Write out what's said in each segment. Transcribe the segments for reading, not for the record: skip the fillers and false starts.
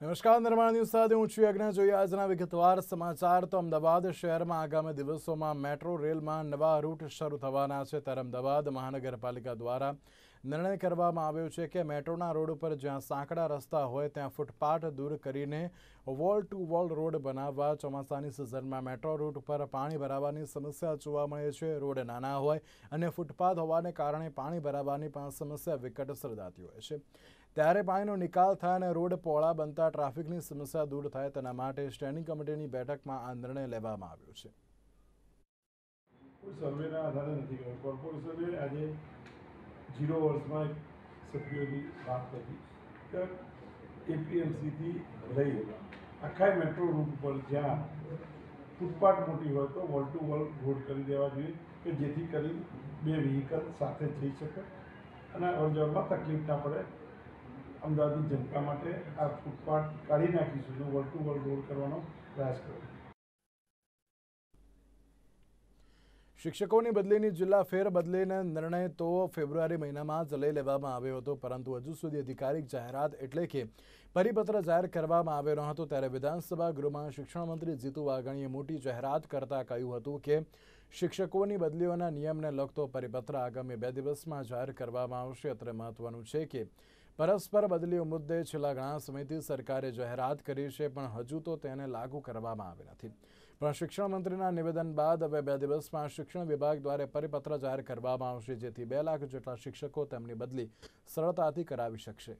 નમસ્કાર, નિર્માણ ન્યૂઝ સાથે હું છું યજ્ઞ। જોઈએ આજના વિગતવાર સમાચાર। તો અમદાવાદ શહેરમાં આગામી દિવસોમાં મેટ્રો રેલમાં નવા રૂટ શરૂ થવાના છે, ત્યારે અમદાવાદ મહાનગરપાલિકા દ્વારા નિર્ણય કરવામાં આવ્યો છે કે મેટ્રોના રોડ ઉપર જ્યાં સાંકડા રસ્તા હોય ત્યાં ફૂટપાથ દૂર કરીને વોલ ટુ વોલ રોડ બનાવવા। ચોમાસાની સિઝનમાં મેટ્રો રૂટ પર પાણી ભરાવાની સમસ્યા જોવા મળે છે। રોડ નાના હોય અને ફૂટપાથ હોવાને કારણે પાણી ભરાવાની પણ સમસ્યા વિકટ સર્જાતી હોય છે, ત્યારે પાણીનો નિકાલ થાય અને રોડ પહોળા બનતા ટ્રાફિકની સમસ્યા દૂર થાય તેના માટે સ્ટેન્ડિંગ કમિટીની બેઠકમાં આ નિર્ણય લેવામાં આવ્યો છે। કોઈ સર્વેના આધારે નથી કર્યો। કોર્પોરેશને આજે 0 વર્ષમાં સભ્યોની વાત કરી કે એપીએમસીથી લઈ આખા મેટ્રો રૂટ પર જ્યાં ફૂટપાથ મોટી હોય તો વોલ ટુ વોલ રોડ કરી દેવા જોઈએ કે જેથી કરી 2 વ્હીકલ સાથે જઈ શકે અને અવરજવરમાં તકલીફ ના પડે। અમદાવાદની જનતા માટે આ ફૂટપાથ કાઢી નાખીશું અને વોલ ટુ વોલ રોડ કરવાનો પ્રયાસ કર્યો। શિક્ષકોની બદલીની જિલ્લા ફેરબદલીનો નિર્ણય તો ફેબ્રુઆરી મહિનામાં જ લઈ લેવામાં આવ્યો હતો, પરંતુ હજુ સુધી અધિકારિક જાહેરાત એટલે કે પરિપત્ર જાહેર કરવામાં આવ્યો ન હતો। ત્યારે વિધાનસભા ગૃહમાં શિક્ષણ મંત્રી જીતુ વાઘાણીએ મોટી જાહેરાત કરતા કહ્યું હતું કે શિક્ષકોની બદલીઓના નિયમને લગતો પરિપત્ર આગામી 2 દિવસમાં જાહેર કરવામાં આવશે। અત્રે મહત્વનું છે કે પરસ્પર બદલીઓ મુદ્દે છેલ્લા ઘણા સમયથી સરકારે જાહેરાત કરી છે, પણ હજુ તો તેને લાગુ કરવામાં આવી નથી। પણ શિક્ષણ મંત્રીના નિવેદન બાદ હવે 2 દિવસમાં શિક્ષણ વિભાગ દ્વારા પરિપત્ર જાહેર કરવામાં આવશે, જેથી 2 લાખ જેટલા શિક્ષકો તેમની બદલી સરળતાથી કરાવી શકશે।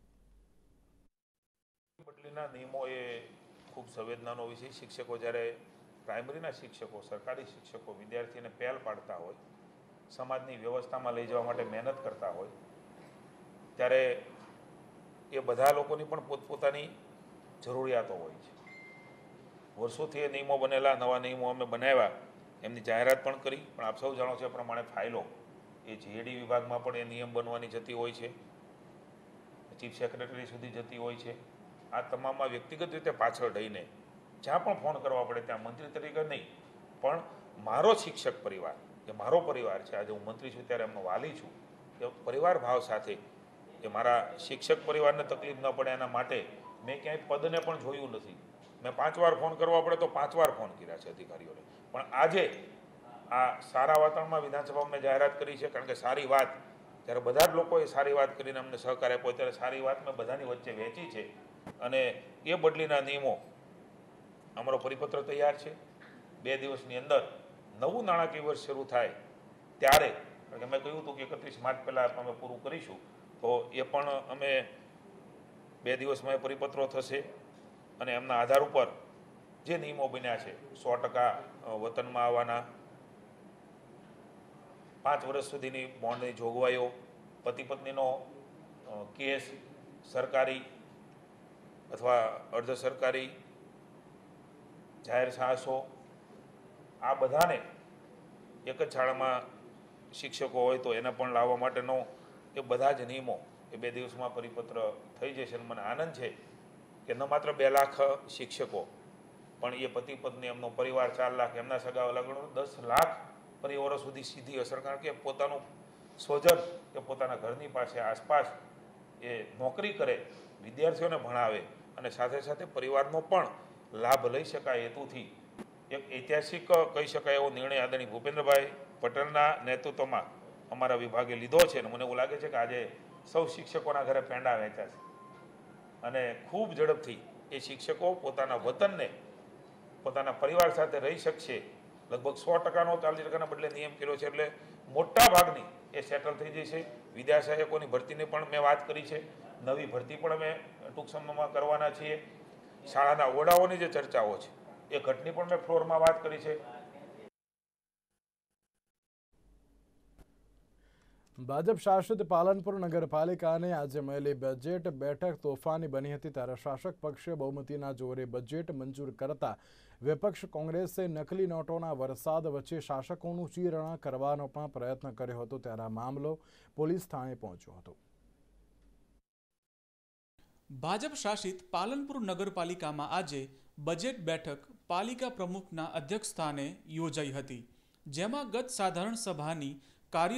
બદલીના નિયમો એ ખૂબ સંવેદનાનો વિષય। શિક્ષકો જ્યારે પ્રાઇમરીના શિક્ષકો, સરકારી શિક્ષકો વિદ્યાર્થીને પહેલ પાડતા હોય, સમાજની વ્યવસ્થામાં લઈ જવા માટે મહેનત કરતા હોય, ત્યારે એ બધા લોકોની પણ પોતપોતાની જરૂરિયાતો હોય છે। વર્ષોથી એ નિયમો બનેલા, નવા નિયમો અમે બનાવ્યા, એમની જાહેરાત પણ કરી, પણ આપ સૌ જાણો છો એ પ્રમાણે ફાઇલો એ જીએડી વિભાગમાં પણ એ નિયમ બનવાની જતી હોય છે, ચીફ સેક્રેટરી સુધી જતી હોય છે। આ તમામમાં વ્યક્તિગત રીતે પાછળ રહીને જ્યાં પણ ફોન કરવા પડે ત્યાં મંત્રી તરીકે નહીં, પણ મારો શિક્ષક પરિવાર એ મારો પરિવાર છે। આજે હું મંત્રી છું ત્યારે એમનો વાલી છું, એ પરિવાર ભાવ સાથે એ મારા શિક્ષક પરિવારને તકલીફ ન પડે એના માટે મેં ક્યાંય પદને પણ જોયું નથી। મેં 5 વાર ફોન કરવા પડે તો 5 વાર ફોન કર્યા છે અધિકારીઓને। પણ આજે આ સારા વાતાવરણમાં વિધાનસભામાં મેં જાહેરાત કરી છે, કારણ કે સારી વાત જ્યારે બધા જ લોકોએ સારી વાત કરીને અમને સહકાર આપ્યો, ત્યારે સારી વાત મેં બધાની વચ્ચે વહેંચી છે અને એ બદલીના નિયમો અમારો પરિપત્ર તૈયાર છે। 2 દિવસની અંદર નવું નાણાકીય વર્ષ શરૂ થાય ત્યારે, કારણ કે મેં કહ્યું હતું કે 31 માર્ચ પહેલાં અમે પૂરું કરીશું, તો એ પણ અમે 2 દિવસમાં એ પરિપત્રો થશે અને એમના આધાર ઉપર જે નિયમો બન્યા છે 100% વતનમાં આવવાના, 5 વર્ષ સુધીની બોન્ડની જોગવાઈઓ, પતિ પત્નીનો કેસ સરકારી અથવા અર્ધ સરકારી જાહેર સાહસો, આ બધાને એક જ શાળામાં શિક્ષકો હોય તો એને પણ લાવવા માટેનો એ બધા જ નિયમો એ 2 દિવસમાં પરિપત્ર થઈ જશે। અને મને આનંદ છે કે ન માત્ર 2 લાખ શિક્ષકો, પણ એ પતિ પત્ની, એમનો પરિવાર 4 લાખ, એમના સગા વલાગણો 10 લાખ પરિવારો સુધી સીધી અસર, કારણ કે પોતાનું સ્વજન કે પોતાના ઘરની પાસે આસપાસ એ નોકરી કરે, વિદ્યાર્થીઓને ભણાવે અને સાથે સાથે પરિવારનો પણ લાભ લઈ શકાય હેતુથી એક ઐતિહાસિક કહી શકાય એવો નિર્ણય આદરણીય ભૂપેન્દ્રભાઈ પટેલના નેતૃત્વમાં અમારા વિભાગે લીધો છે। અને મને એવું લાગે છે કે આજે સૌ શિક્ષકોના ઘરે પેંડા વહેંચ્યા છે અને ખૂબ ઝડપથી એ શિક્ષકો પોતાના વતનને પોતાના પરિવાર સાથે રહી શકશે। લગભગ 100%નો 40%ના બદલે નિયમ કર્યો છે, એટલે મોટા ભાગની એ સેટલ થઈ જશે। વિદ્યા સહાયકોની ભરતીની પણ મેં વાત કરી છે, નવી ભરતી પણ અમે ટૂંક સમયમાં કરવાના છીએ। શાળાના ઓરડાઓની જે ચર્ચાઓ છે એ ઘટની પણ મેં ફ્લોરમાં વાત કરી છે। ભાજપ શાસિત પાલનપુર નગરપાલિકાને આજે મળેલી બજેટ બેઠક તોફાની બની હતી, ત્યારે શાસક પક્ષે બહુમતીના જોરે બજેટ મંજૂર કરતા વિપક્ષ કોંગ્રેસે નકલી નોટોના વરસાદ વચ્ચે શાસકોનું ચીરણા કરવાનો પણ પ્રયત્ન કર્યો હતો, ત્યારે આ મામલો પોલીસ થાણે પહોંચ્યો હતો। ભાજપ શાસિત પાલનપુર નગરપાલિકામાં આજે બજેટ બેઠક પાલિકા પ્રમુખના અધ્યક્ષસ્થાને યોજાઈ હતી, જેમાં ગત સાધારણ સભાની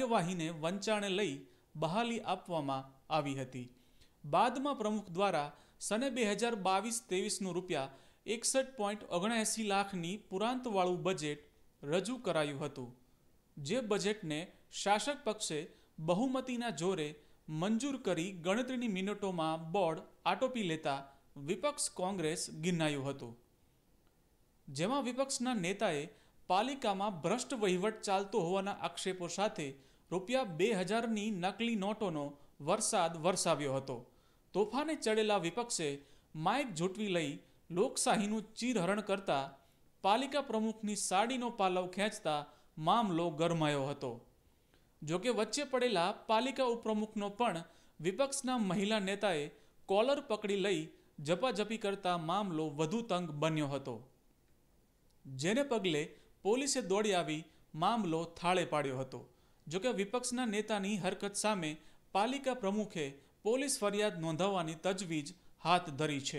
કાર્યવાહીને વંચાણે લઈ બહાલી આપવામાં આવી હતી। બાદમાં પ્રમુખ દ્વારા સને 2022-23નું ₹61.79 લાખની પુરાંતવાળું બજેટ રજૂ કરાયું હતું, જે બજેટને શાસક પક્ષે બહુમતીના જોરે મંજૂર કરી ગણતરીની મિનિટોમાં બોર્ડ આટોપી લેતા વિપક્ષ કોંગ્રેસ ગિન્નાયું હતું, જેમાં વિપક્ષના નેતાએ પાલિકામાં ભ્રષ્ટ વહીવટ ચાલતો હોવાના આક્ષેપો સાથે ₹2000ની નકલી નોટોનો વરસાદ વરસાવ્યો હતો. તોફાને ચડેલા વિપક્ષે માઇક ઝૂંટવી લઈ લોકશાહીનું ચીરહરણ કરતા પાલિકા પ્રમુખની સાડીનો પાલવ ખેંચતા મામલો ગરમાયો હતો. જોકે વચ્ચે પડેલા પાલિકા ઉપપ્રમુખનો પણ વિપક્ષના મહિલા નેતાએ કોલર પકડી લઈ ઝપાઝપી કરતા મામલો વધુ તંગ બન્યો હતો, જેને પગલે પોલીસે દોડી આવી મામલો થાળે પાડ્યો હતો. જોકે વિપક્ષના નેતાની હરકત સામે પાલિકા પ્રમુખે પોલીસ ફરિયાદ નોંધાવવાની તજવીજ હાથ ધરી છે.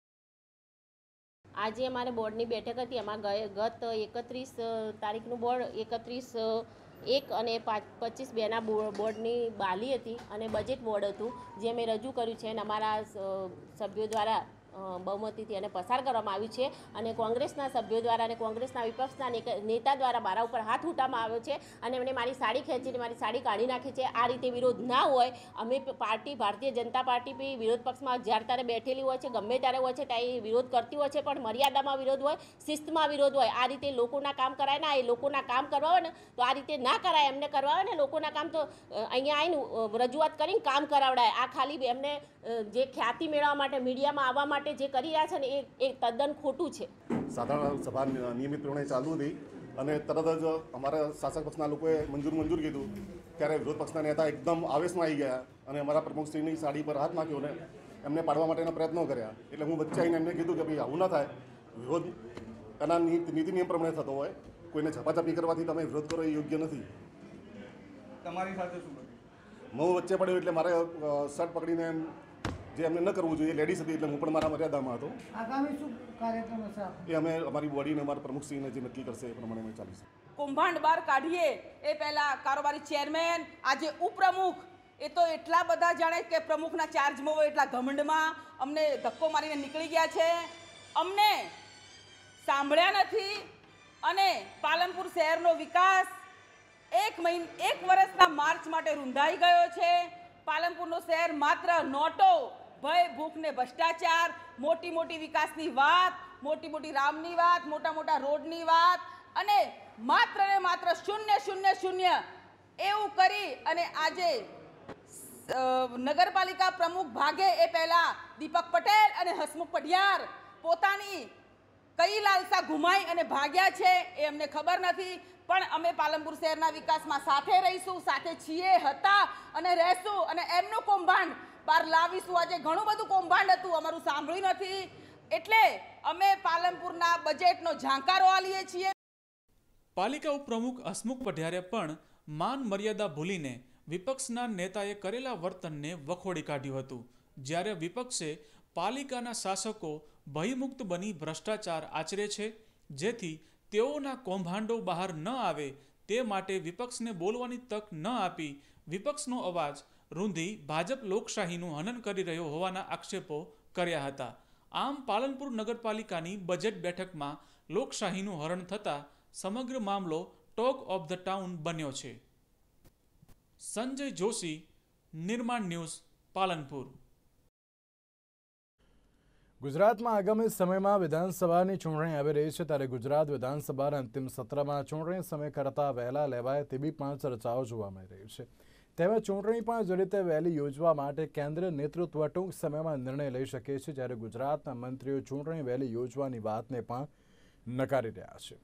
આજે અમારે બોર્ડની બેઠક હતી. અમારા ગત 31 તારીખનું બોર્ડ 31/1 અને 25/2ના બોર્ડની બાલી હતી અને બજેટ બોર્ડ હતું, જે અમે રજૂ કર્યું છે અને અમારા સભ્યો દ્વારા બહુમતીથી એને પસાર કરવામાં આવ્યું છે. અને કોંગ્રેસના સભ્યો દ્વારા અને કોંગ્રેસના વિપક્ષના નેતા દ્વારા મારા ઉપર હાથ ઉઠાવવામાં આવ્યો છે અને એમણે મારી સાડી ખેંચીને મારી સાડી કાઢી નાખી છે. આ રીતે વિરોધ ના હોય. અમે પાર્ટી ભારતીય જનતા પાર્ટી બી વિરોધ પક્ષમાં જ્યારે ત્યારે બેઠેલી હોય છે, ગમે ત્યારે હોય છે ત્યારે વિરોધ કરતી હોય છે, પણ મર્યાદામાં વિરોધ હોય, શિસ્તમાં વિરોધ હોય. આ રીતે લોકોના કામ કરાય ના, એ લોકોના કામ કરવા હોય ને તો આ રીતે ના કરાય. એમને કરવા હોય ને લોકોના કામ તો અહીંયા આવીને રજૂઆત કરીને કામ કરાવડાય. આ ખાલી એમને જે ખ્યાતિ મેળવવા માટે, મીડિયામાં આવવા માટે જે કરી રહ્યા છે ને એ તદ્દન ખોટું છે. સાધારણ સભા નિયમિત પ્રમાણે ચાલુ હતી અને તરત જ અમારા શાસક પક્ષના લોકોએ મંજૂર કીધું ત્યારે વિરોધ પક્ષના નેતા એકદમ આવેશમાં આવી ગયા અને અમારા પ્રમુખશ્રીની સાડી પર હાથ નાખ્યો અને એમને પાડવા માટેના પ્રયત્નો કર્યા. એટલે હું વચ્ચે આવીને એમને કીધું કે ભાઈ આવું ના થાય, વિરોધ એના નીતિ નિયમ પ્રમાણે થતો હોય, કોઈને ઝપાઝપી કરવાથી તમે વિરોધ કરો એ યોગ્ય નથી. તમારી સાથે શું બન્યું? હું વચ્ચે પડ્યો એટલે મારે શર્ટ પકડીને જે એમને ન કરવું જોઈએ, લેડીઝ હતી એટલે હું પણ મારા મર્યાદામાં હતો. આગામી શું કાર્યક્રમ હશે? એ અમે અમારી બોડીને અમારા પ્રમુખશ્રીને જે નક્કી કરશે એ પ્રમાણે અમે ચાલીશું. કૌભાંડ બહાર કાઢીએ એ પહેલાં કારોબારી ચેરમેન, આજે ઉપપ્રમુખ, એ તો એટલા બધા જાણે કે પ્રમુખના ચાર્જમાં હોય એટલા ઘમંડમાં અમને ધક્કો મારીને નીકળી ગયા છે. અમને સાંભળ્યા નથી અને પાલનપુર શહેરનો વિકાસ એક વર્ષના માર્ચ માટે રૂંધાઈ ગયો છે. પાલનપુરનો શહેર માત્ર નોટો, ભય, ભૂખ ને ભ્રષ્ટાચાર, મોટી મોટી વિકાસની વાત, મોટી મોટી રામની વાત, મોટા મોટા રોડની વાત અને માત્ર ને માત્ર 0-0-0 એવું કરી અને આજે નગરપાલિકા પ્રમુખ ભાગે એ પહેલા દીપક પટેલ અને હસમુખ પઢિયાર પોતાની કઈ લાલસા ગુમાઈ અને ભાગ્યા છે એ અમને ખબર નથી. પણ અમે પાલનપુર શહેરના વિકાસમાં સાથે રહીશું, સાથે છીએ, હતા અને રહેશું અને એમનું કૌભાંડ બહાર લાવીશું. આજે ઘણું બધું કૌભાંડ હતું, અમારું સાંભળ્યું નથી, એટલે અમે પાલનપુરના બજેટનો ઝાંકારો આલીએ છીએ. પાલિકા ઉપપ્રમુખ હસમુખ પઢિયારે પણ માન મર્યાદા ભૂલીને વિપક્ષના નેતાએ કરેલા વર્તનને વખોડી કાઢ્યું હતું, જ્યારે વિપક્ષે પાલિકાના શાસકો ભયમુક્ત બની ભ્રષ્ટાચાર આચરે છે, જેથી તેઓના કૌભાંડો બહાર ન આવે તે માટે વિપક્ષને બોલવાની તક ન આપી વિપક્ષનો અવાજ રૂંધી ભાજપ લોકશાહીનું હનન કરી રહ્યો હોવાના આક્ષેપો કર્યા હતા. આમ પાલનપુર નગરપાલિકાની બજેટ બેઠકમાં લોકશાહીનું હરણ થતાં સમગ્ર મામલો ટોક ઓફ ધ ટાઉન બન્યો છે. સંજય જોશી, નિર્માણ ન્યૂઝ, પાલનપુર. ગુજરાતમાં આગામી સમયમાં વિધાનસભાની ચૂંટણી આવી રહી છે, ત્યારે ગુજરાત વિધાનસભાના અંતિમ સત્રમાં ચૂંટણી સમય કરતાં વહેલા લેવાય તેવી પણ ચર્ચાઓ જોવા મળી રહી છે. તેમજ ચૂંટણી પણ જે રીતે વહેલી યોજવા માટે કેન્દ્રીય નેતૃત્વ ટૂંક સમયમાં નિર્ણય લઈ શકે છે, જ્યારે ગુજરાતના મંત્રીઓ ચૂંટણી વહેલી યોજવાની વાતને પણ નકારી રહ્યા છે.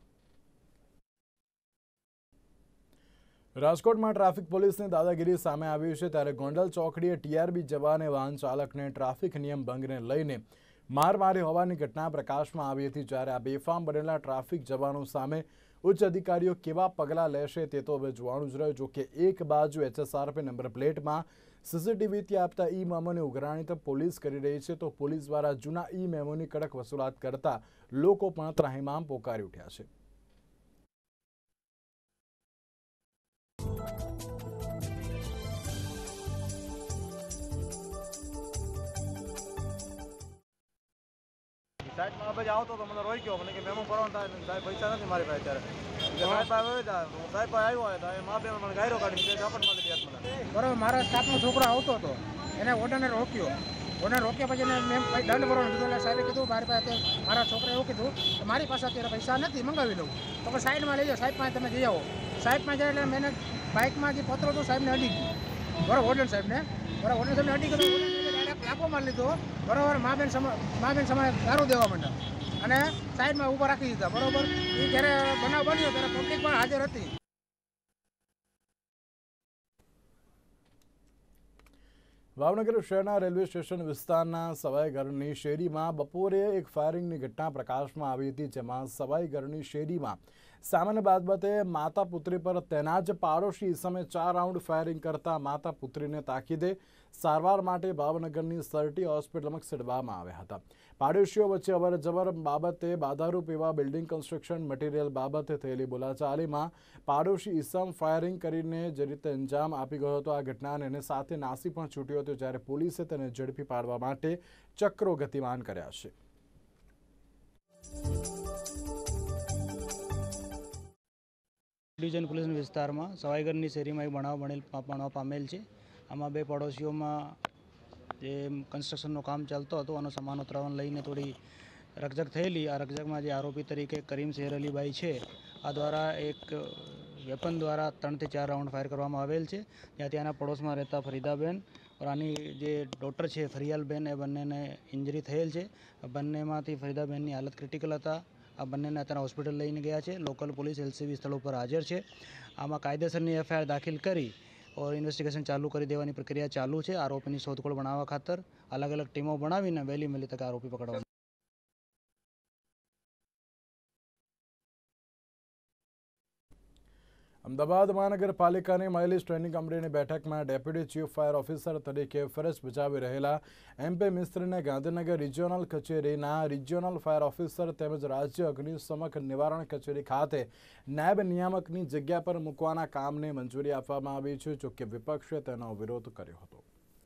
રાજકોટમાં ટ્રાફિક પોલીસની દાદાગીરી સામે આવી છે, ત્યારે ગોંડલ ચોકડીએ ટીઆરબી જવાને વાહન ચાલકને ટ્રાફિક નિયમ ભંગને લઈને માર મારી હોવાની ઘટના પ્રકાશમાં આવી હતી. જ્યારે આ બેફામ બનેલા ટ્રાફિક જવાનો સામે ઉચ્ચ અધિકારીઓ કેવા પગલાં લેશે તે તો હવે જોવાનું જ રહ્યું. જોકે એક બાજુ HSRP નંબર પ્લેટમાં સીસીટીવીથી આપતા ઈ મેમોની ઉઘરાણી તો પોલીસ કરી રહી છે, તો પોલીસ દ્વારા જૂના ઈ મેમોની કડક વસૂલાત કરતા લોકો પણ ત્રાહિમામ પોકારી ઉઠ્યા છે. સાઈડમાં આ બાજુ આવતો તો મને રોક્યો મને કે મેમો ભરવાનું થાય ને સાહેબ પૈસા નથી મારી પાસે અત્યારે કે સાહેબ આવે જાય સાહેબ આવ્યો હોય તો મા બે મને ગાયરો કાઢી ઝાપટ મારી દે મને બરાબર. મારા સ્ટાફનો છોકરો આવતો હતો એને ઓર્ડરને રોક્યો. ઓર્ડર રોક્યા પછી એને મેં દંડ ભરવાનું કીધું. એટલે સાહેબે કીધું મારી પાસે અત્યારે મારા છોકરાએ એવું કીધું કે મારી પાસે અત્યારે પૈસા નથી, મંગાવી લઉં. તો પછી સાઈડમાં લઈ જાઓ, સાહેબ પાસે તમે જઈ આવો. સાઈડમાં જાય એટલે મેં બાઇકમાં જે પત્રો હતો સાહેબને અડી ગયું. બરાબર ઓર્ડર સાહેબને અડી ગયો. ડાયરેક્ટ લાફો મારી લીધો. બરાબર. મા બેન સમય દારૂ દેવા માંડ્યા અને સાઈડમાં ઊભા રાખી દીધા. બરાબર. એ જ્યારે બનાવ બન્યો ત્યારે પબ્લિક પણ હાજર હતી. ભાવનગર શહેરના રેલવે સ્ટેશન વિસ્તારના સવાઈઘરની શેરીમાં બપોરે એક ફાયરિંગની ઘટના પ્રકાશમાં આવી હતી, જેમાં સવાઈઘરની શેરીમાં સામાન્ય બાબતે માતા પુત્રી પર તેના જ પાડોશી ઇસમે 4 રાઉન્ડ ફાયરિંગ કરતા માતા પુત્રીને તાકીદે સારવાર માટે ભાવનગરની સરટી હોસ્પિટલમાં ખસેડવામાં આવ્યા હતા. પાડોશીઓ વચ્ચે અવરજવર બાબતે બાધારૂપ એવા બિલ્ડિંગ કન્સ્ટ્રક્શન મટીરિયલ બાબતે થયેલી બોલાચાલીમાં પાડોશી ઇસમ ફાયરિંગ કરીને જે રીતે અંજામ આપી ગયો હતો આ ઘટનાને એને સાથે નાસી પણ છૂટ્યો હતો, જ્યારે પોલીસે તેને ઝડપી પાડવા માટે ચક્રો ગતિમાન કર્યા છે. ડિવિઝન પોલીસ વિસ્તારમાં સવાઈઘરની શેરીમાં એક બનાવ બનવા પામેલ છે. આમાં બે પડોશીઓમાં જે કન્સ્ટ્રક્શનનું કામ ચાલતો હતો અને સામાન ઉતરાવણ લઈને થોડી રકઝક થયેલી. આ રકઝકમાં જે આરોપી તરીકે કરીમ શેર અલીભાઈ છે આ દ્વારા એક વેપન દ્વારા 3 થી 4 રાઉન્ડ ફાયર કરવામાં આવેલ છે. ત્યાંના પડોશમાં રહેતા ફરીદાબેન और આની જે ડોટર છે ફરિયાલબેન એ બંનેને ઇન્જરી થયેલ છે. બંનેમાંથી ફરીદાબેનની હાલત ક્રિટિકલ હતા. આ બંનેને અત્યારે હોસ્પિટલ લઈને ગયા છે. લોકલ પોલીસ એલસીબી સ્થળ ઉપર હાજર છે. આમાં કાયદેસરની એફઆઈઆર દાખલ કરી और ઇન્વેસ્ટિગેશન ચાલુ કરી દેવાની પ્રક્રિયા ચાલુ છે. આરોપીની શોધખોળ બનાવવા ખાતર અલગ અલગ ટીમો બનાવીને વહેલી મેલી તકે આરોપી પકડવા. અમદાવાદ મહાનગરપાલિકાની મહેલી સ્ટેન્ડિંગ કમિટીની બેઠકમાં ડેપ્યુટી ચીફ ફાયર ઓફિસર તરીકે ફરજ બજાવી રહેલા MP મિસ્ત્રીને ગાંધીનગર રિજિયોનલ કચેરીના રિજિયોનલ ફાયર ઓફિસર તેમજ રાજ્ય અગ્નિશમક નિવારણ કચેરી ખાતે નાયબ નિયામકની જગ્યા પર મૂકવાના કામને મંજૂરી આપવામાં આવી છે. જોકે વિપક્ષે તેનો વિરોધ કર્યો હતો.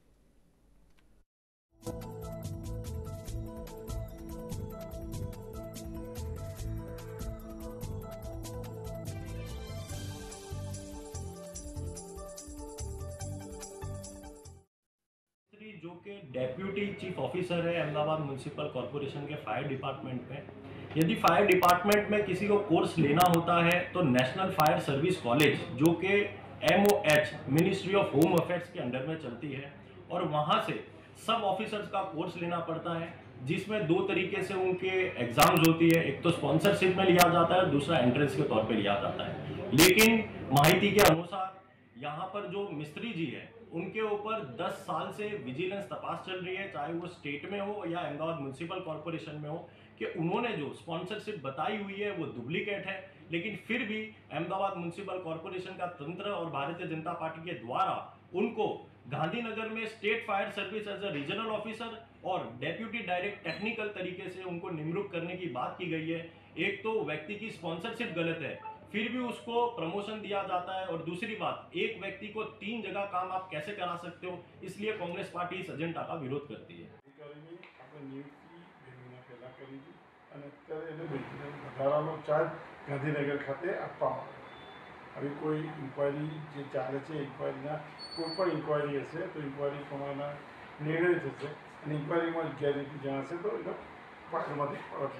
जो कि डेप्यूटी चीफ ऑफिसर है अहमदाबाद म्यूनसिपल कॉरपोरेशन के फायर डिपार्टमेंट में, यदि फायर डिपार्टमेंट में किसी को कोर्स लेना होता है तो नेशनल फायर सर्विस कॉलेज जो कि MOH ministry of home affairs के अंडर में चलती है और वहाँ से सब ऑफिसर्स का कोर्स लेना पड़ता है, जिसमें 2 तरीके से उनके एग्जाम्स होती है. एक तो स्पॉन्सरशिप में लिया जाता है, दूसरा एंट्रेंस के तौर पे लिया जाता है. लेकिन माहिती के अनुसार यहाँ पर जो मिस्त्री जी है उनके ऊपर 10 साल से विजिलेंस तपास चल रही है, चाहे वो स्टेट में हो या अहमदाबाद म्यूनसिपल कॉरपोरेशन में हो, कि उन्होंने जो स्पॉन्सरशिप बताई हुई है वो डुप्लीकेट है. लेकिन फिर भी अहमदाबाद म्यूनसिपल कॉरपोरेशन का तंत्र और भारतीय जनता पार्टी के द्वारा उनको गांधीनगर में state fire service as a regional officer और डेप्यूटी डायरेक्ट टेक्निकल तरीके से उनको निमणूक करने की बात की गई है. एक तो व्यक्ति की स्पॉन्सरशिप गलत है, फिर भी उसको प्रमोशन दिया जाता है, और दूसरी बात एक व्यक्ति को 3 जगह काम आप कैसे करा सकते हो. इसलिए कांग्रेस पार्टी इस एजेंडा का विरोध करती है. ચાર્જ ગાંધીનગર ખાતે આપવામાં હવે કોઈ ઇન્ક્વાયરી જે ચાલે છે ઇન્ક્વાયરીના કોઈ પણ ઇન્ક્વાયરી હશે તો ઇન્ક્વાયરી પ્રમાણેના નિર્ણય થશે અને ઇન્ક્વાયરીમાં ગેરરીતિ જણાશે તો એનો પાછળમાંથી પરત.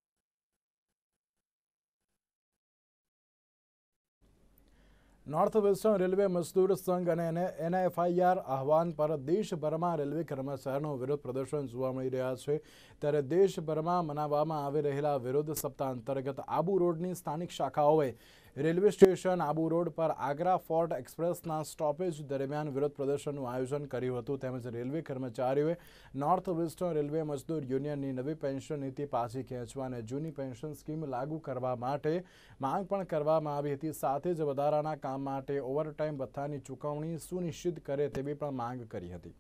નોર્થ વેસ્ટર્ન રેલવે મજદૂર સંઘ અને NFIR આહવાન પર દેશભરમાં રેલવે કર્મચારીઓનો વિરોધ પ્રદર્શન જોવા મળી રહ્યા છે. ત્યારે દેશભરમાં મનાવવામાં આવી રહેલા વિરોધ સપ્તાહ અંતર્ગત આબુ રોડની સ્થાનિક શાખાઓએ રેલવે સ્ટેશન આબુ રોડ પર આગ્રા ફોર્ટ એક્સપ્રેસના સ્ટોપેજ દરમિયાન વિરોધ પ્રદર્શનનું આયોજન કર્યું હતું. તેમજ રેલવે કર્મચારીઓએ નોર્થ વેસ્ટર્ન રેલવે મજદૂર યુનિયનની નવી પેન્શન નીતિ પાછી ખેંચવા અને જૂની પેન્શન સ્કીમ લાગુ કરવા માટે માંગ પણ કરવામાં આવી હતી. સાથે જ વધારાના કામ માટે ઓવરટાઈમ ભથ્થાની ચૂકવણી સુનિશ્ચિત કરે તેવી પણ માંગ કરી હતી.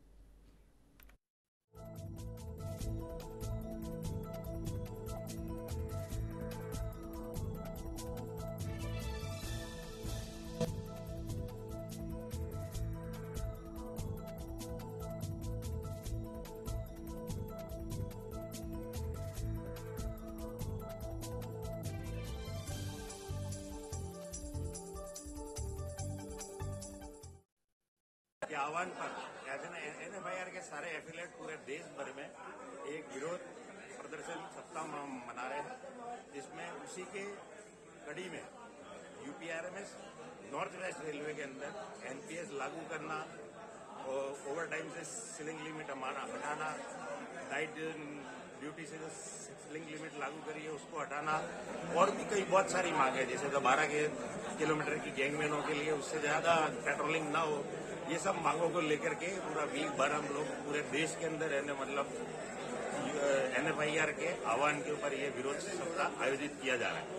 के आह्वान पर कहते हैं NFIR के सारे एफिलेट पूरे देश भर में एक विरोध प्रदर्शन सप्ताह मना रहे हैं, जिसमें उसी के कड़ी में UPRMS नॉर्थ वेस्ट रेलवे के अंदर NPS लागू करना और ओवर टाइम से सीलिंग लिमिट हटाना, नाइट ड्यूटी से जो सीलिंग लिमिट लागू करी है उसको हटाना, और भी कई बहुत सारी मांग है, जैसे 12 किलोमीटर की गैंगमैनों के लिए उससे ज्यादा पेट्रोलिंग ना हो। ये सब मांगों को लेकर के पूरा वीक भर हम लोग पूरे देश के अंदर रहने मतलब NFIR के आह्वान के ऊपर ये विरोध सप्ताह आयोजित किया जा रहा है।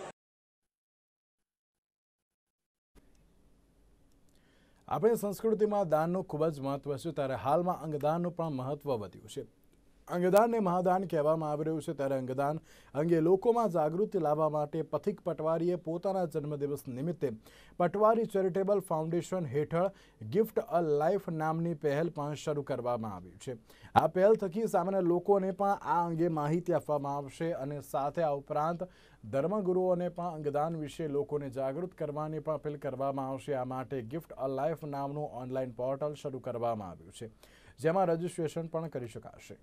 આપણી સંસ્કૃતિમાં દાનનું ખૂબ જ મહત્વ છે, ત્યારે હાલમાં અંગદાનનું પણ મહત્વ વધ્યું છે। અંગદાનને મહાદાન કહેવામાં આવી રહ્યું છે, ત્યારે અંગદાન અંગે લોકોમાં જાગૃતિ લાવવા માટે પથિક પટવારીએ પોતાના જન્મદિવસ નિમિત્તે પટવારી ચેરિટેબલ ફાઉન્ડેશન હેઠળ ગિફ્ટ અ લાઈફ નામની પહેલ પણ શરૂ કરવામાં આવી છે। આ પહેલ થકી સામાન્ય લોકોને પણ આ અંગે માહિતી આપવામાં આવશે અને સાથે આ ઉપરાંત ધર્મગુરુઓને પણ અંગદાન વિશે લોકોને જાગૃત કરવાની પણ અપીલ કરવામાં આવશે। આ માટે ગિફ્ટ અ લાઈફ નામનું ઓનલાઈન પોર્ટલ શરૂ કરવામાં આવ્યું છે, જેમાં રજીસ્ટ્રેશન પણ કરી શકાશે।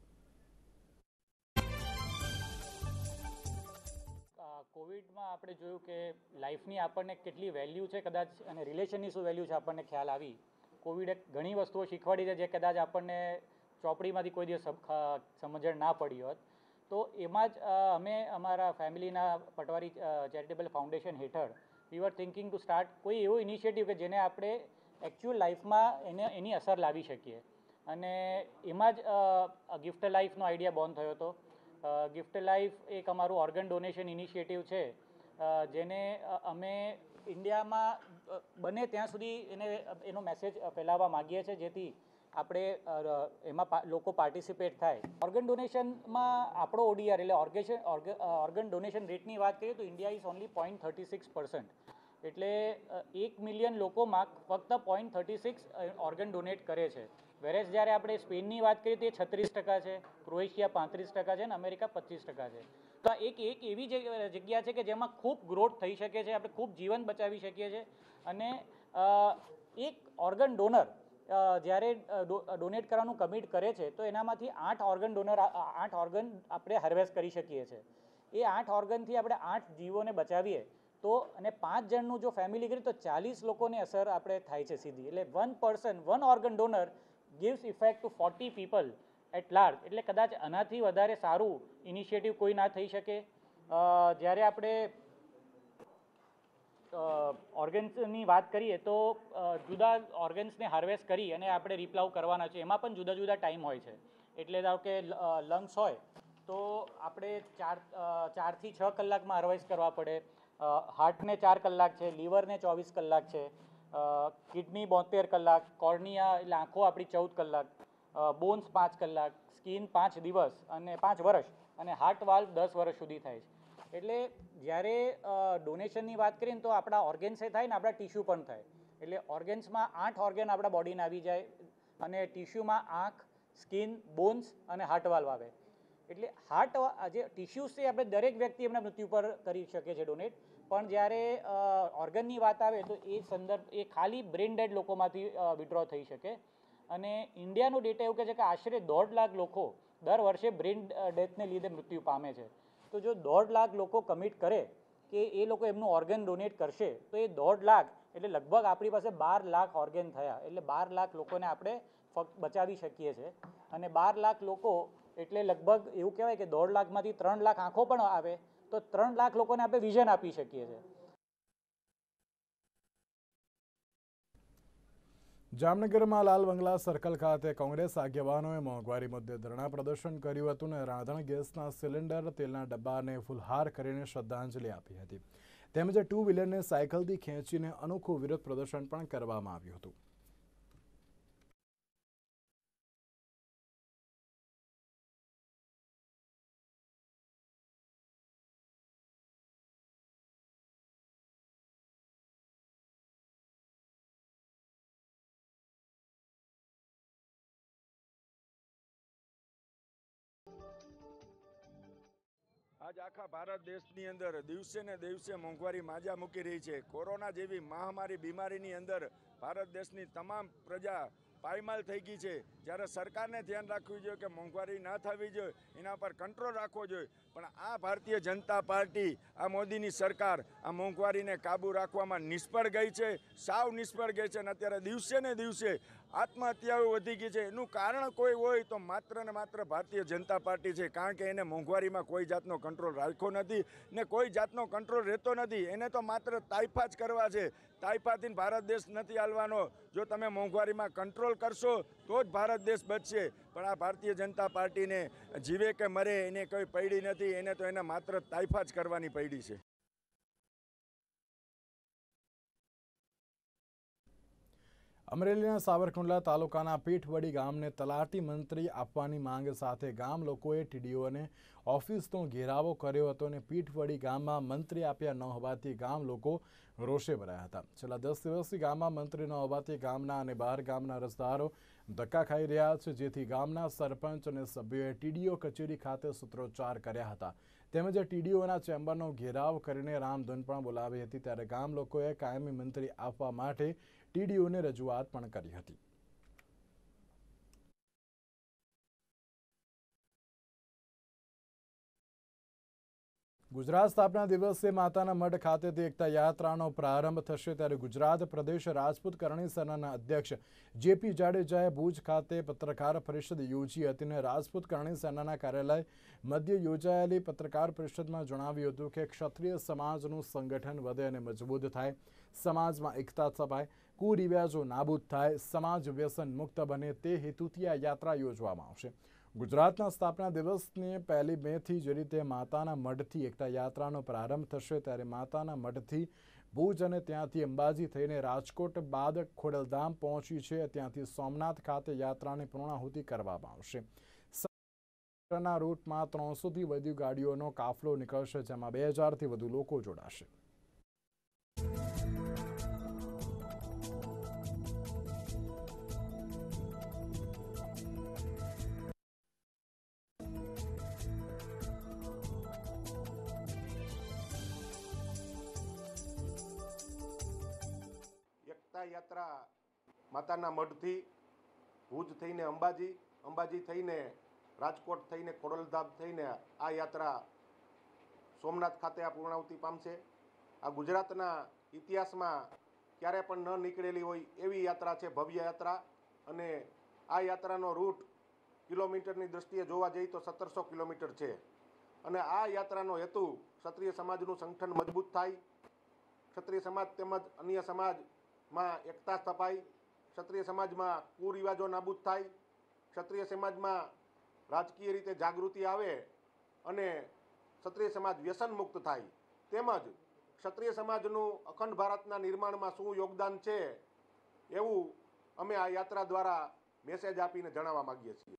કોવિડમાં આપણે જોયું કે લાઈફની આપણને કેટલી વેલ્યુ છે કદાચ, અને રિલેશનની શું વેલ્યુ છે આપણને ખ્યાલ આવી। કોવિડે ઘણી વસ્તુઓ શીખવાડી છે જે કદાચ આપણને ચોપડીમાંથી કોઈ દિવસ સમજણ ના પડી હોત। તો એમાં જ અમે અમારા ફેમિલીના પટવારી ચેરિટેબલ ફાઉન્ડેશન હેઠળ we are thinking to start કોઈ એવો ઇનિશિયેટિવ કે જેને આપણે એકચ્યુઅલ લાઈફમાં એની અસર લાવી શકીએ, અને એમાં જ ગિફ્ટ લાઈફનો આઈડિયા બોર્ન થયો હતો। ગિફ્ટ લાઈફ એક અમારું ઓર્ગન ડોનેશન ઇનિશિયેટિવ છે, જેને અમે ઇન્ડિયામાં બને ત્યાં સુધી એનો મેસેજ ફેલાવવા માગીએ છીએ, જેથી આપણે એમાં લોકો પાર્ટિસિપેટ થાય। ઓર્ગન ડોનેશનમાં આપણો ODR એટલે ઓર્ગન ડોનેશન રેટની વાત કરીએ તો ઇન્ડિયા ઇઝ ઓનલી 0.36%, એટલે 1 મિલિયન લોકોમાં ફક્ત 0.36 ઓર્ગન ડોનેટ કરે છે। વેરેસ જ્યારે આપણે સ્પેનની વાત કરીએ તો એ 36% છે, ક્રોએશિયા 35% છે અને અમેરિકા 25% છે। તો આ એક એવી જગ્યા છે કે જેમાં ખૂબ ગ્રોથ થઈ શકે છે, આપણે ખૂબ જીવન બચાવી શકીએ છીએ। અને એક ઓર્ગન ડોનર જ્યારે ડોનેટ કરવાનું કમિટ કરે છે તો એનામાંથી 8 ઓર્ગન આપણે હાર્વેસ્ટ કરી શકીએ છીએ। એ 8 ઓર્ગનથી આપણે 8 જીવોને બચાવીએ તો, અને 5 જણનું જો ફેમિલી કરીએ તો 40 લોકોને અસર આપણે થાય છે સીધી। એટલે 1 organ donor gives effect to 40 people at large, એટલે કદાચ આનાથી વધારે સારું ઇનિશિયેટિવ કોઈ ના થઈ શકે। જ્યારે આપણે ઓર્ગન્સની વાત કરીએ તો જુદા ઓર્ગન્સને હાર્વેસ્ટ કરી અને આપણે રિપ્લાવ કરવાના છે, એમાં પણ જુદા જુદા ટાઈમ હોય છે। એટલે ધારો કે લંગ્સ હોય તો આપણે 4 થી 6 કલાકમાં હાર્વેસ્ટ કરવા પડે, હાર્ટને 4 કલાક છે, લીવરને 24 કલાક છે, કિડની 72 કલાક, કોર્નિયા એટલે આંખો આપણી 14 કલાક, બોન્સ 5 કલાક, સ્કિન 5 દિવસ અને 5 વર્ષ, અને હાર્ટ વાલ્વ 10 વર્ષ સુધી થાય છે। એટલે જ્યારે ડોનેશનની વાત કરીએ ને તો આપણા ઓર્ગન્સે થાય ને આપણા ટિશ્યુ પણ થાય। એટલે ઓર્ગન્સમાં 8 ઓર્ગન આપણા બોડીને આવી જાય, અને ટિશ્યુમાં આંખ, સ્કિન, બોન્સ અને હાર્ટ વાલ્વ આવે। એટલે જે ટિશ્યુઝ છે આપણે દરેક વ્યક્તિ એમના મૃત્યુ પર કરી શકે છે ડોનેટ, પણ જ્યારે ઓર્ગનની વાત આવે તો એ ખાલી બ્રેન ડેડ લોકોમાંથી વિડ્રો થઈ શકે। અને ઇન્ડિયાનો ડેટા એવું કહે છે કે આશરે 1.5 લાખ લોકો દર વર્ષે બ્રેન ડેથને લીધે મૃત્યુ પામે છે। તો જો 1.5 લાખ લોકો કમિટ કરે કે એ લોકો એમનું ઓર્ગન ડોનેટ કરશે તો એ 1.5 લાખ એટલે લગભગ આપણી પાસે 12 લાખ ઓર્ગન થયા, એટલે 12 લાખ લોકોને આપણે ફક્ત બચાવી શકીએ છીએ। અને 12 લાખ લોકો એટલે લગભગ એવું કહેવાય કે 1.5 લાખમાંથી 3 લાખ આંખો પણ આવે તો 3 લાખ લોકોને આપણે વિઝન આપી શકીએ છીએ। જામનગરમાં લાલ બંગલા સર્કલ ખાતે કોંગ્રેસ આગેવાનોએ મોંઘવારી મુદ્દે ધરણા પ્રદર્શન કર્યું હતું અને રાંધણ ગેસના સિલિન્ડર, તેલના ડબ્બાને ફુલહાર કરીને શ્રદ્ધાંજલિ આપી હતી, તેમજ 2 વ્હીલરને સાયકલથી ખેંચીને અનોખું વિરોધ પ્રદર્શન પણ કરવામાં આવ્યું હતું। આજ આખા ભારત દેશની અંદર દિવસે ને દિવસે મોંઘવારી માજા મૂકી રહી છે। કોરોના જેવી મહામારી બીમારીની અંદર ભારત દેશની તમામ પ્રજા પાયમાલ થઈ ગઈ છે. જ્યારે સરકારને ધ્યાન રાખવું જોઈએ કે મોંઘવારી ન થવી જોઈએ, એના પર કંટ્રોલ રાખવો જોઈએ, પણ આ ભારતીય જનતા પાર્ટી, આ મોદીની સરકાર આ મોંઘવારીને કાબૂ રાખવામાં નિષ્ફળ ગઈ છે, સાવ નિષ્ફળ ગઈ છે. અને અત્યારે દિવસે ને દિવસે આત્મહત્યાઓ વધી ગઈ છે. એનું કારણ કોઈ હોય તો માત્ર ને માત્ર ભારતીય જનતા પાર્ટી છે, કારણ કે એને મોંઘવારીમાં કોઈ જાતનો કંટ્રોલ રાખ્યો નથી ને કોઈ જાતનો કંટ્રોલ રહેતો નથી. એને તો માત્ર તાઇફા જ કરવા છે. તાઇફાથી ભારત દેશ નથી હાલવાનો. જો તમે મોંઘવારીમાં કંટ્રોલ કરશો તો જ ભારત દેશ બચશે. પણ આ ભારતીય જનતા પાર્ટીને જીવે કે મરે એને કોઈ પડી નથી. એને તો એને માત્ર તાઇફા જ કરવાની પડી છે. અમરેલીના સાવરકુંડલા તાલુકાના પીઠવડી ગામને તલાટી મંત્રી આપવાની માંગ સાથે ગામ લોકોએ ટીડીઓને ઓફિસનો ઘેરાવો કર્યો હતો અને પીઠવડી ગામમાં મંત્રી આપ્યા ન હોવાથી ગામ લોકો રોષે ભરાયા હતા. છેલ્લા 10 દિવસથી ગામમાં મંત્રી ન હોવાથી ગામના અને બહાર ગામના રસ્તાઓ ધક્કા ખાઈ રહ્યા છે, જેથી ગામના સરપંચ અને સભ્યોએ ટીડીઓ કચેરી ખાતે સૂત્રોચ્ચાર કર્યા હતા. તેમજ ટીડીઓના ચેમ્બરનો ઘેરાવ કરીને રામધૂન પણ બોલાવી હતી. ત્યારે ગામ લોકોએ કાયમી મંત્રી આપવા માટે ટીડીઓને રજૂઆત પણ કરી હતી. ગુજરાત સ્થાપના દિવસે માતાના મઢ ખાતેથી એકતા યાત્રાનો પ્રારંભ થશે. ત્યારે ગુજરાત પ્રદેશ રાજપૂત કરણી સેનાના અધ્યક્ષ જેપી જાડેજાએ ભુજ ખાતે પત્રકાર પરિષદ યોજી હતી અને રાજપૂત કરણી સેનાના કાર્યાલય મધ્ય યોજાયેલી પત્રકાર પરિષદમાં જણાવ્યું હતું કે ક્ષત્રિય સમાજનું સંગઠન વધે અને મજબૂત થાય, સમાજમાં એકતા છપાય, કુરિવાજો નાબૂદ થાય, સમાજ વ્યસન મુક્ત બને, તે હેતુથી આ યાત્રા યોજવામાં આવશે. ગુજરાતના સ્થાપના દિવસની 1 મેથી જે રીતે માતાના મઢથી એકતા યાત્રાનો પ્રારંભ થશે, ત્યારે માતાના મઢથી ભુજ અને ત્યાંથી અંબાજી થઈને રાજકોટ બાદ ખોડલધામ પહોંચી છે. ત્યાંથી સોમનાથ ખાતે યાત્રાની પૂર્ણાહુતિ કરવામાં આવશે. ના રૂટમાં 300થી વધુ ગાડીઓનો કાફલો નીકળશે, જેમાં 2000થી વધુ લોકો જોડાશે. યાત્રા માતાના મઢથી ભુજ થઈને અંબાજી, અંબાજી થઈને રાજકોટ થઈને ખોડલધામ થઈને આ યાત્રા સોમનાથ ખાતે આ પૂર્ણાહુતિ પામશે. આ ગુજરાતના ઇતિહાસમાં ક્યારે પણ ન નીકળેલી હોય એવી યાત્રા છે, ભવ્ય યાત્રા. અને આ યાત્રાનો રૂટ કિલોમીટરની દ્રષ્ટિએ જોવા જઈએ તો 1700 કિલોમીટર છે. અને આ યાત્રાનો હેતુ ક્ષત્રિય સમાજનું સંગઠન મજબૂત થાય, ક્ષત્રિય સમાજ તેમજ અન્ય સમાજમાં એકતા સ્થપાય, ક્ષત્રિય સમાજમાં કુરિવાજો નાબૂદ થાય, ક્ષત્રિય સમાજમાં રાજકીય રીતે જાગૃતિ આવે અને ક્ષત્રિય સમાજ વ્યસન મુક્ત થાય, તેમજ ક્ષત્રિય સમાજનું અખંડ ભારતના નિર્માણમાં શું યોગદાન છે એવું અમે આ યાત્રા દ્વારા મેસેજ આપીને જણાવવા માંગીએ છીએ.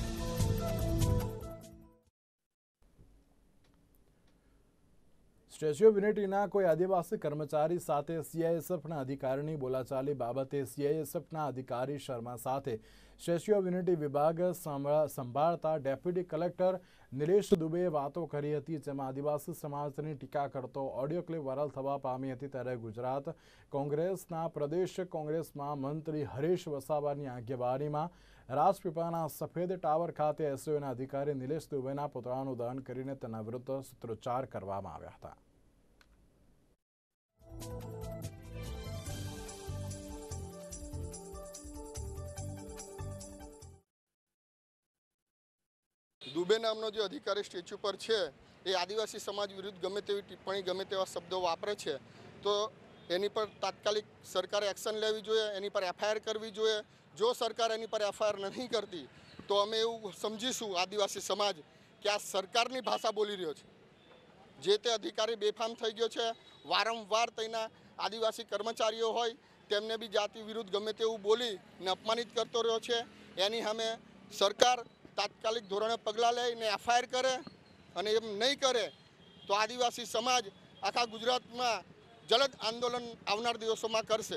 સ્ટેચ્યુ ઓફ યુનિટીના કોઈ આદિવાસી કર્મચારી સાથે સીઆઈએસએફના અધિકારીની બોલાચાલી બાબતે સીઆઈએસએફના અધિકારી શર્મા સાથે સ્ટેચ્યુ ઓફ યુનિટી વિભાગ સંભાળતા ડેપ્યુટી કલેક્ટર નિલેશ દુબેએ વાતો કરી હતી, જેમાં આદિવાસી સમાજની ટીકા કરતો ઓડિયો ક્લિપ વાયરલ થવા પામી હતી. ત્યારે ગુજરાત કોંગ્રેસના પ્રદેશ કોંગ્રેસમાં મંત્રી હરીશ વસાવાની આગેવાનીમાં રાજપીપળાના સફેદ ટાવર ખાતે એસઓના અધિકારી નિલેશ દુબેના પુતળાનું દહન કરીને તેના વિરુદ્ધ સૂત્રોચ્ચાર કરવામાં આવ્યા હતા. દુબે નામનો જે અધિકારી સ્ટેચ્યુ પર છે એ આદિવાસી સમાજ વિરુદ્ધ ગમે તેવી ટિપ્પણી, ગમે તેવા શબ્દો વાપરે છે, તો એની પર તાત્કાલિક સરકારે એક્શન લેવી જોઈએ, એની પર એફઆઈઆર કરવી જોઈએ. જો સરકાર એની પર એફઆઈઆર નથી કરતી તો અમે એવું સમજીશું આદિવાસી સમાજ કે આ સરકારની ભાષા બોલી રહ્યો છે. જે તે અધિકારી બેફામ થઈ ગયો છે, વારંવાર તેના આદિવાસી કર્મચારીઓ હોય તેમને બી જાતિ વિરુદ્ધ ગમે તેવું બોલી ને અપમાનિત કરતો રહ્યો છે. એની સામે સરકાર તાત્કાલિક ધોરણે પગલાં લઈને એફઆઈઆર કરે, અને એમ નહીં કરે તો આદિવાસી સમાજ આખા ગુજરાતમાં જલદ આંદોલન આવનાર દિવસોમાં કરશે.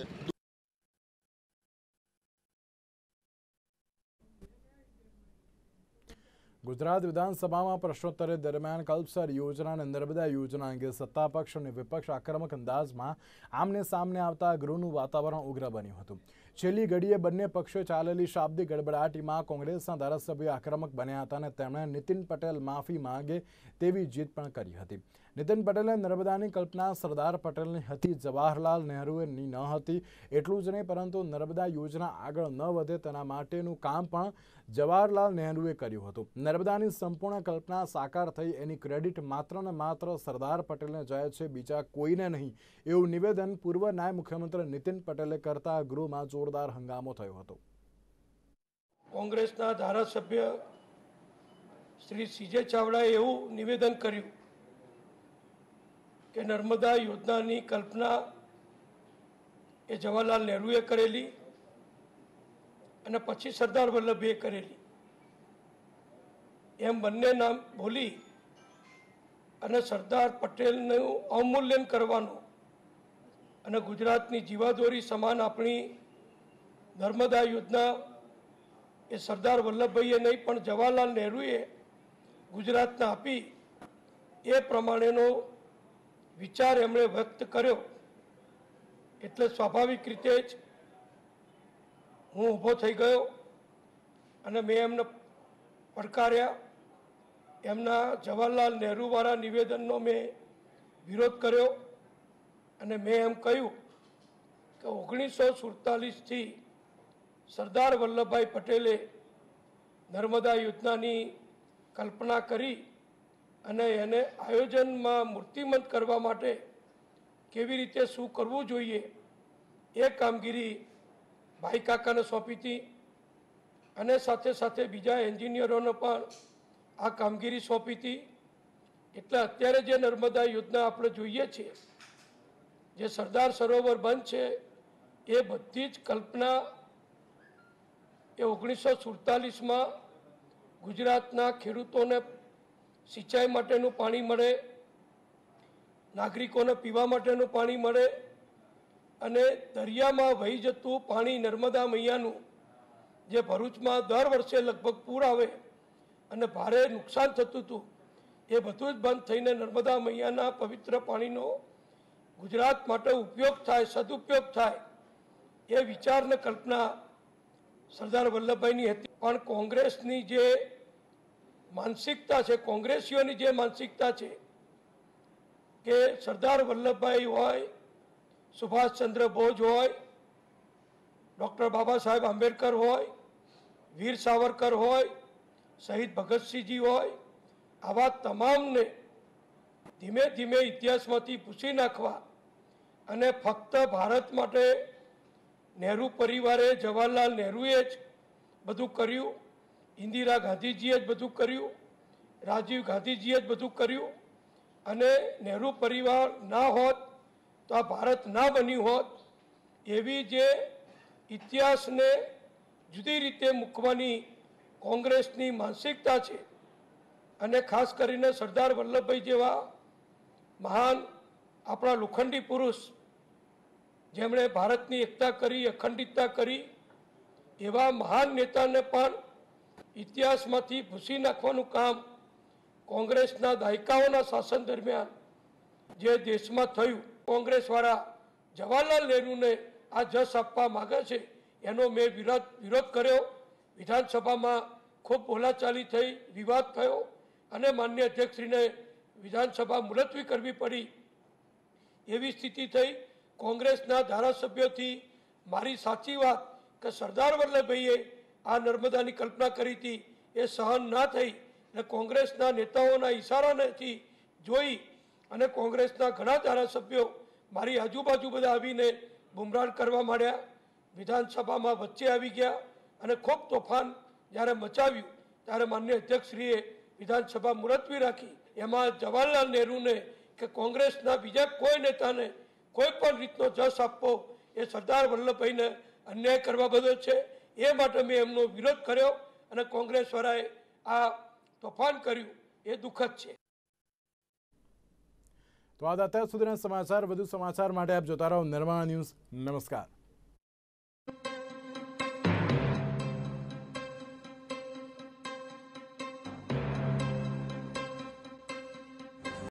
ગુજરાત વિધાનસભામાં પ્રશ્નોત્તરી દરમિયાન કલ્પસર યોજના અને નર્મદા યોજના અંગે સત્તાપક્ષ અને વિપક્ષ આક્રમક અંદાજમાં આમને સામને આવતા ગૃહનું વાતાવરણ ઉગ્ર બન્યું હતું. છેલ્લી ઘડીએ બંને પક્ષો ચાલેલી શાબ્દિક ગડબડાટીમાં કોંગ્રેસના ધારાસભ્યો આક્રમક બન્યા હતા અને તેમણે નીતિન પટેલ માફી માંગે તેવી જીત પણ કરી હતી. નીતિન પટેલે નર્મદાની કલ્પના સરદાર પટેલની હતી, જવાહરલાલ નહેરુની ન હતી. એટલું જ નહીં પરંતુ નર્મદા યોજના આગળ ન વધે તેના માટેનું કામ પણ જવાહરલાલ નહેરુએ કર્યું હતું. નર્મદાની સંપૂર્ણ કલ્પના સાકાર થઈ એની ક્રેડિટ માત્ર ને માત્ર સરદાર પટેલને જાય છે, બીજા કોઈને નહીં, એવું નિવેદન પૂર્વ નાયબ મુખ્યમંત્રી નીતિન પટેલે કરતા ગૃહમાં જોરદાર હંગામો થયો હતો. કોંગ્રેસના ધારાસભ્ય શ્રી સીજે ચાવડાએ એવું નિવેદન કર્યું કે નર્મદા યોજનાની કલ્પના એ જવાહરલાલ નહેરુએ કરેલી અને પછી સરદાર વલ્લભભાઈએ કરેલી, એમ બંને નામ બોલી અને સરદાર પટેલનું અવમૂલ્યન કરવાનું અને ગુજરાતની જીવાદોરી સમાન આપણી નર્મદા યોજના એ સરદાર વલ્લભભાઈએ નહીં પણ જવાહરલાલ નહેરુએ ગુજરાતને આપી એ પ્રમાણેનો વિચાર એમણે વ્યક્ત કર્યો. એટલે સ્વાભાવિક રીતે જ હું ઊભો થઈ ગયો અને મેં એમને પડકાર્યા. એમના જવાહરલાલ નહેરુવાળા નિવેદનનો મેં વિરોધ કર્યો અને મેં એમ કહ્યું કે 1947થી સરદાર વલ્લભભાઈ પટેલે નર્મદા યોજનાની કલ્પના કરી અને એને આયોજનમાં મૂર્તિમંત કરવા માટે કેવી રીતે શું કરવું જોઈએ એ કામગીરી ભાઈ કાકાને સોંપી હતી અને સાથે સાથે બીજા એન્જિનિયરોને પણ આ કામગીરી સોંપી હતી. એટલે અત્યારે જે નર્મદા યોજના આપણે જોઈએ છીએ, જે સરદાર સરોવર બંધ છે, એ બધી જ કલ્પના એ 1947માં ગુજરાતના ખેડૂતોને સિંચાઈ માટેનું પાણી મળે, નાગરિકોને પીવા માટેનું પાણી મળે અને દરિયામાં વહી જતું પાણી નર્મદા મૈયાનું જે ભરૂચમાં દર વર્ષે લગભગ પૂર આવે અને ભારે નુકસાન થતું હતું, એ બધું જ બંધ થઈને નર્મદા મૈયાના પવિત્ર પાણીનો ગુજરાત માટે ઉપયોગ થાય, સદુપયોગ થાય, એ વિચારને કલ્પના સરદાર વલ્લભભાઈની હતી. પણ કોંગ્રેસની જે માનસિકતા છે, કોંગ્રેસીઓની જે માનસિકતા છે કે સરદાર વલ્લભભાઈ હોય, સુભાષચંદ્ર બોઝ હોય, ડૉક્ટર બાબા સાહેબ આંબેડકર હોય, વીર સાવરકર હોય, શહીદ ભગતસિંહજી હોય, આવા તમામને ધીમે ધીમે ઇતિહાસમાંથી ભૂંસી નાખવા અને ફક્ત ભારત માટે નહેરુ પરિવારે, જવાહરલાલ નહેરુએ જ બધું કર્યું, ઇન્દિરા ગાંધીજીએ જ બધું કર્યું, રાજીવ ગાંધીજીએ જ બધું કર્યું અને નહેરુ પરિવાર ના હોત તો આ ભારત ના બન્યું હોત, એવી જે ઇતિહાસને જુદી રીતે મૂકવાની કોંગ્રેસની માનસિકતા છે. અને ખાસ કરીને સરદાર વલ્લભભાઈ જેવા મહાન આપણા લોખંડી પુરુષ જેમણે ભારતની એકતા કરી, અખંડિતતા કરી, એવા મહાન નેતાને પણ ઇતિહાસમાંથી ભૂંસી નાખવાનું કામ કોંગ્રેસના દાયકાઓના શાસન દરમિયાન જે દેશમાં થયું. કોંગ્રેસવાળા જવાહરલાલ નહેરુને આ જશ આપવા માગે છે, એનો મેં વિરોધ કર્યો. વિધાનસભામાં ખૂબ બોલાચાલી થઈ, વિવાદ થયો અને માનનીય અધ્યક્ષશ્રીને વિધાનસભા મુલતવી કરવી પડી. એવી સ્થિતિ થઈ. કોંગ્રેસના ધારાસભ્યોથી મારી સાચી વાત કે સરદાર વલ્લભભાઈએ આ નર્મદાની કલ્પના કરી હતી એ સહન ના થઈ અને કોંગ્રેસના નેતાઓના ઈશારાનેથી જોઈ અને કોંગ્રેસના ઘણા ધારાસભ્યો મારી આજુબાજુ બધા આવીને બુમરાણ કરવા માંડ્યા. વિધાનસભામાં વચ્ચે આવી ગયા અને ખૂબ તોફાન જ્યારે મચાવ્યું ત્યારે માનનીય અધ્યક્ષશ્રીએ વિધાનસભા મુલતવી રાખી. એમાં જવાહરલાલ નહેરુને કે કોંગ્રેસના બીજા કોઈ નેતાને કોઈ પણ રીતનો જશ આપવો એ સરદાર વલ્લભભાઈને અન્યાય કરવા બદલ છે. એ માટે મેં એમનો વિરોધ કર્યો અને કોંગ્રેસવાળાએ આ તોફાન કર્યું, એ દુઃખદ છે. તો આ અત્યાર સુધીના સમાચાર. વધુ સમાચાર માટે આપ જોતા રહો નિર્માણ ન્યૂઝ. નમસ્કાર.